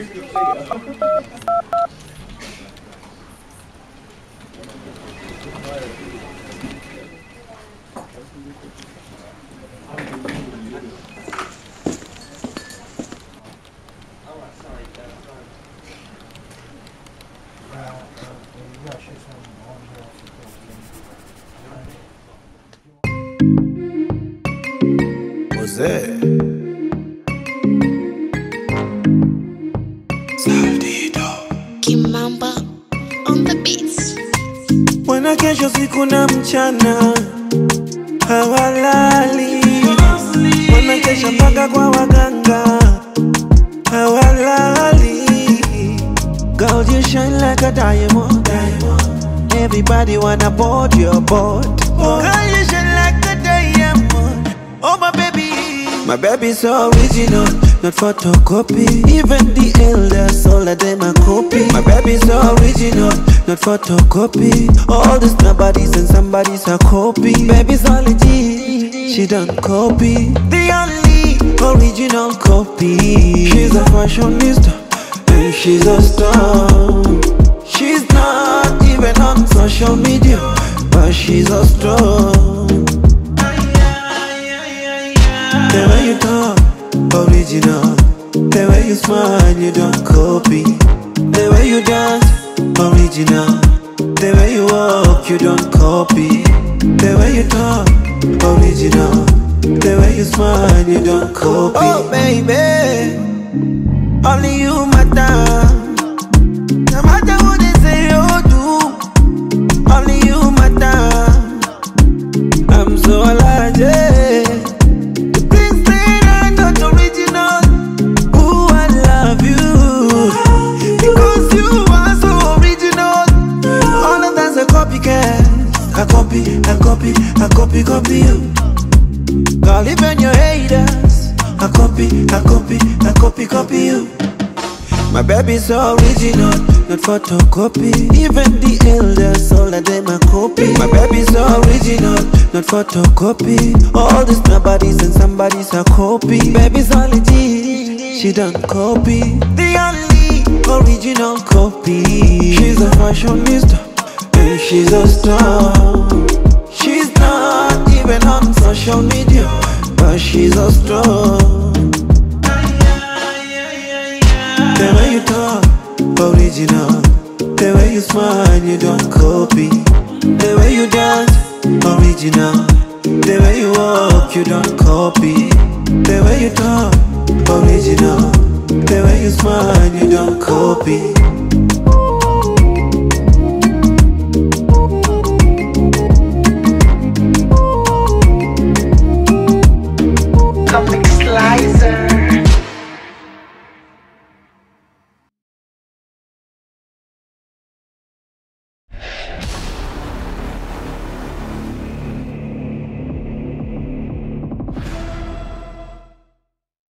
Kimamba on the beats. Wana kesho siku na mchana hawalali, wana kesha mpaka kwa waganga hawalali. Girl, you shine like a diamond. Everybody wanna board your boat. Girl, you shine like a diamond. Oh my baby, my baby's so original, not photocopy. Even the elders, all of them are copy. My baby's so original, not photocopy. All these nobodies and somebody's a copy. Baby's all legit, she don't copy. The only original copy. She's a fashionista and she's a star. She's not even on social media, but she's a star. The way you talk, original. The way you smile, you don't copy. The way you dance, original. The way you walk, you don't copy. The way you talk, original. The way you smile, you don't copy. Oh baby, only you matter. No matter what they say or do, only you matter. I'm so allergic. Copy you. Girl, even your haters, I copy you. My baby's so original, not photocopy. Even the elders, all of them are copy. My baby's so original, not photocopy. All these nobodies and somebody's a copy. Baby's all legit, she don't copy. The only original copy. She's a fashionista and she's a star. She's not even on social media, but she's a star. The way you talk, original. The way you smile, you don't copy. The way you dance, original. The way you walk, you don't copy. The way you talk, original. The way you smile, you don't copy.